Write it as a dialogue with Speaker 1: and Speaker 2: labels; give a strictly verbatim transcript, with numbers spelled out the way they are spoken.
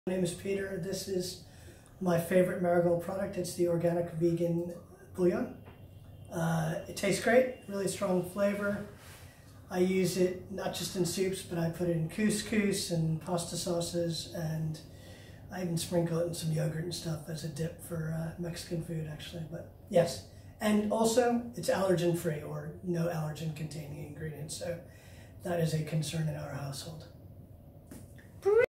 Speaker 1: My name is Peter. This is my favorite Marigold product. It's the organic vegan bouillon. Uh, it tastes great, really strong flavor. I use it not just in soups, but I put it in couscous and pasta sauces, and I even sprinkle it in some yogurt and stuff as a dip for uh, Mexican food, actually. But yes, and also it's allergen free or no allergen containing ingredients, so that is a concern in our household.